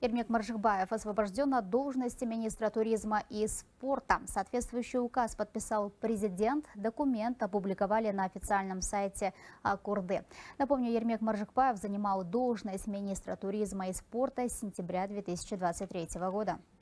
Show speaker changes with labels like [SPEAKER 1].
[SPEAKER 1] Ермек Маржикбаев освобожден от должности министра туризма и спорта. Соответствующий указ подписал президент. Документ опубликовали на официальном сайте Курды. Напомню, Ермек Маржикбаев занимал должность министра туризма и спорта с сентября 2023 года.